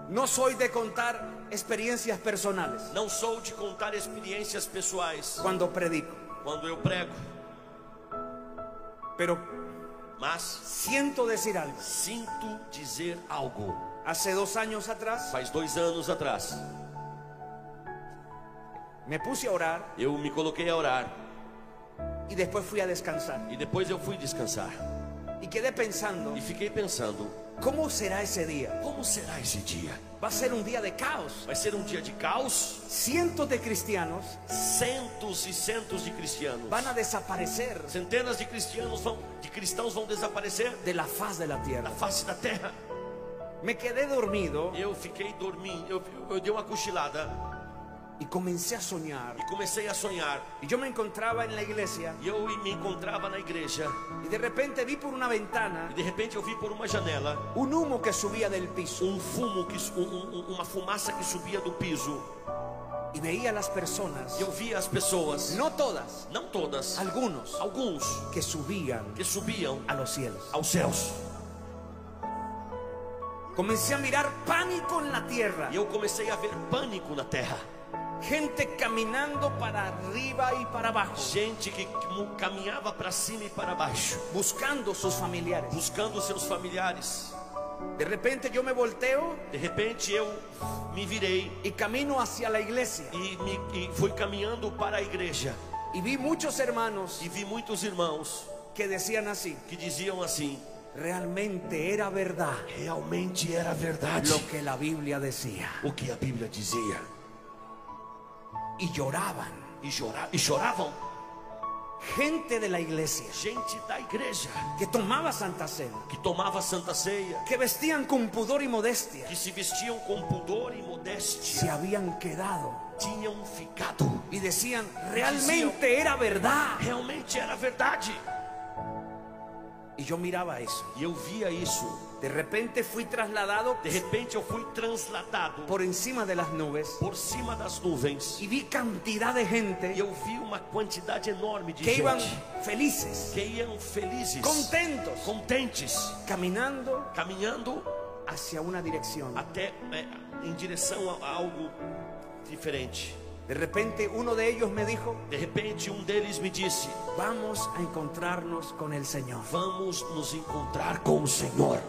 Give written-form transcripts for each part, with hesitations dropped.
No soy de contar experiencias personales Não sou de contar experiências pessoais cuando predico, quando eu prego, pero mas siento decir algo. sinto dizer algo. Hace 2 años atrás Faz 2 anos atrás, me puse a orar eu me coloquei a orar y después fui a descansar. e depois eu fui descansar. Y quedé pensando, E fiquei pensando, ¿cómo será ese día? como será esse dia? Va a ser un día de caos. Vai ser um dia de caos? Cientos de cristianos Centos e centos de cristianos, van a desaparecer centenas de cristãos vão desaparecer de la faz de la da tierra. face da terra. Me quedé dormido Eu fiquei dormindo, eu dei uma cochilada y comencé a soñar. e comecei a sonhar. Y yo me encontraba en la iglesia E eu me encontrava na igreja y de repente vi por una ventana e de repente eu vi por uma janela un humo que subía del piso fumo uma fumaça que subia do piso. y veía a las personas, E eu via as pessoas, no todas, não todas, algunos alguns que subían que subiam a los cielos. aos céus. Comencé a mirar pánico en la tierra, E eu comecei a ver pânico na terra. gente caminando para arriba y para abajo, Gente que caminhava para cima e para baixo, buscando sus familiares. buscando seus familiares. De repente yo me volteo De repente eu me virei y camino hacia la iglesia e fui caminhando para a igreja. y vi muchos hermanos E vi muitos irmãos que decían así: que diziam assim: realmente era verdad realmente era verdade lo que la Biblia decía. o que a Bíblia dizia. Y lloraban. E choravam. Gente de la iglesia Gente da igreja que tomaba Santa Cena, que tomava Santa Ceia, que vestían con pudor y modestia, que se vestiam com pudor e se modéstia, habían quedado tinham ficado. y decían: realmente era verdad. Realmente era verdade. Y yo miraba eso. E eu via isso. De repente fui trasladado De repente eu fui transladado por encima de las nubes por cima das nuvens. y vi cantidad de E gente eu vi uma quantidade enorme de que iban gente felices, que iam felizes, contentos, contentes, caminando caminhando hacia una dirección. até em direção a algo diferente. De repente uno de ellos me dijo: De repente deles me disse: vamos a encontrarnos con el Señor. vamos nos encontrar com o Senhor.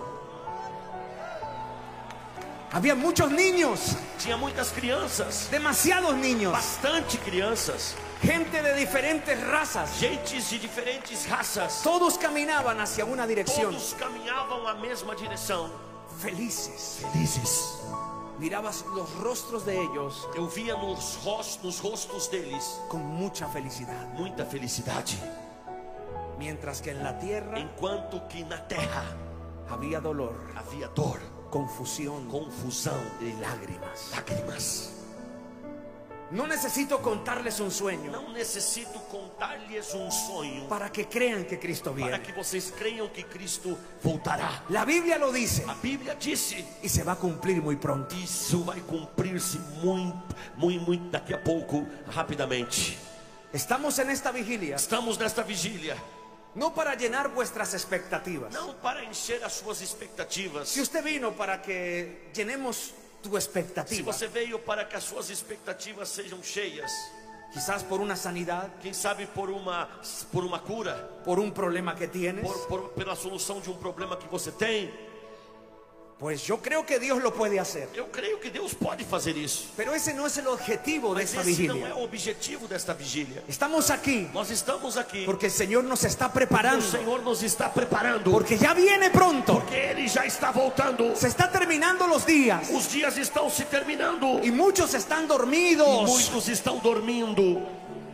Había muchos niños, Tinha muitas crianças, demasiados niños, bastante crianças, gente de diferentes razas. gentes de diferentes raças. Todos caminaban hacia una dirección, Todos caminhavam a mesma direção, felices. felizes. Mirabas los rostros de ellos Eu via nos rostos deles con mucha felicidad, muita felicidade, mientras que en la tierra enquanto que na terra había dolor, havia dor, confusión confusão y lágrimas. lágrimas. No necesito contarles un sueño Não necessito contar-lhes sonho para que crean que Cristo para viene. que vocês creiam que Cristo voltará. La Biblia lo dice A Bíblia disse, y se va a cumplir muy pronto. isso vai cumprir-se muito daqui a pouco, rapidamente. Estamos en esta vigilia Estamos nesta vigília, no para llenar vuestras expectativas. não para encher as suas expectativas. Si usted vino para que llenemos tu Se expectativa, você veio para que as suas expectativas sejam cheias, quizás por una sanidad, quem sabe por uma cura, por un problema que tienes, pela solução de um problema que você tem, pues yo creo que Dios lo puede hacer. eu creio que Deus pode fazer isso. Pero ese no es el objetivo de Mas esta esse não é vigilia. o objetivo desta vigília. Estamos aquí Nós estamos aqui porque el Señor nos está o preparando, Senhor nos está preparando, porque ya viene pronto. porque Ele já está voltando. Se está terminando los días Os dias estão se terminando y muchos están e dormidos, muitos estão dormindo,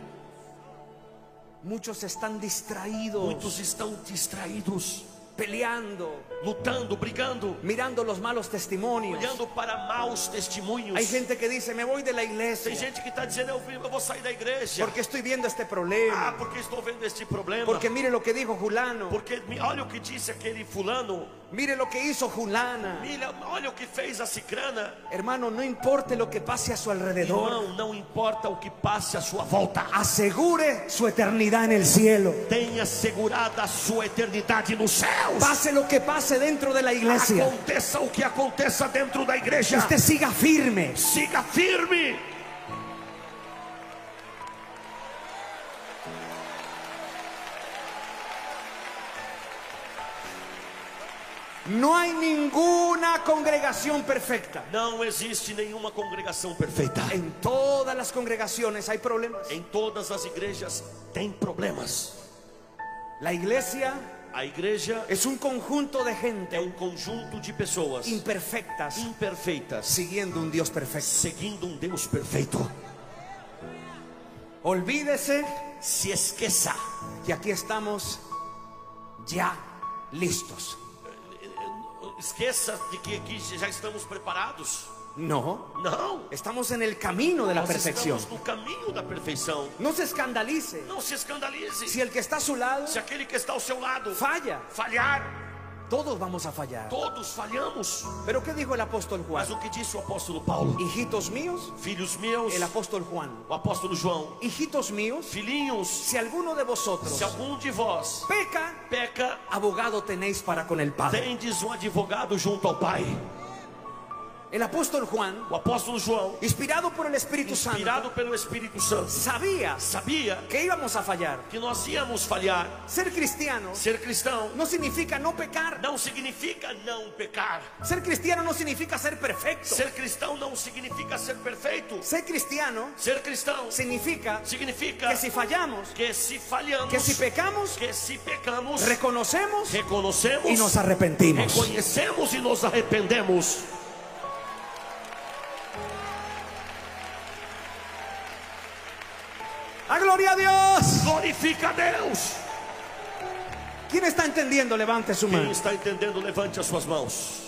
muchos están distraídos, muitos estão distraídos, peleando, lutando, brigando, mirando los malos testimonios. olhando para maus testemunhos. Hay gente que dice: me voy de la Tem iglesia gente que está dizendo: eu vou sair da igreja porque estoy viendo este problema, porque estou vendo este problema, porque mire lo que dijo fulano, porque olha o que disse aquele fulano, mire lo que hizo fulana. olha o que fez a cicrana. Hermano, no importe lo que pase a su alrededor, Irmão, não importa o que passe à sua volta, asegure su eternidad en el cielo. tenha assegurada a sua eternidade no céu. céus. Pase lo que pase dentro de la iglesia, Aconteça o que aconteça dentro da igreja. usted siga firme. Siga firme. No hay ninguna congregación perfecta. Não existe nenhuma congregação perfeita. En todas las congregaciones hay problemas. Em todas as igrejas tem problemas. La iglesia A igreja es un conjunto de é gente conjunto de pessoas imperfectas imperfeitas siguiendo un Dios perfecto. seguindo Deus perfeito. Olvídese Se esqueça. que aquí estamos ya listos. Esqueça de que aqui já estamos preparados. No, Não. estamos en el camino de la Nós perfección. estamos no caminho da perfeição. No se escandalice Não se escandalize. si el que está a su lado Se aquele que está ao seu lado falla. falhar, Todos vamos a fallar. todos falhamos. Pero ¿qué dijo el apóstol Juan? Mas o que disse o apóstolo Paulo? Hijitos míos, Filhos meus, el apóstol Juan. o apóstolo João, Hijitos míos, filhinhos, si alguno de vosotros se algum de vós peca, peca, abogado tenéis para con el Padre. tendes um advogado junto ao Pai. El apóstol Juan, O apóstolo João, inspirado por el Espíritu inspirado Santo, pelo Espírito Santo, sabía sabia que íbamos a fallar. que nós íamos falhar. Ser cristiano Ser cristão no significa no pecar. não significa não pecar. Ser cristiano no significa ser perfecto. Ser cristão não significa ser perfeito. Ser cristiano Ser cristão significa significa que si fallamos, que se falhamos, que si pecamos, que se pecamos, reconocemos reconhecemos y nos arrepentimos. reconhecemos e nos arrependemos. ¡A gloria a Dios! Glorifica a Deus. ¿Quién está entendiendo? Levante su Quem mano. está entendendo, levante as suas mãos.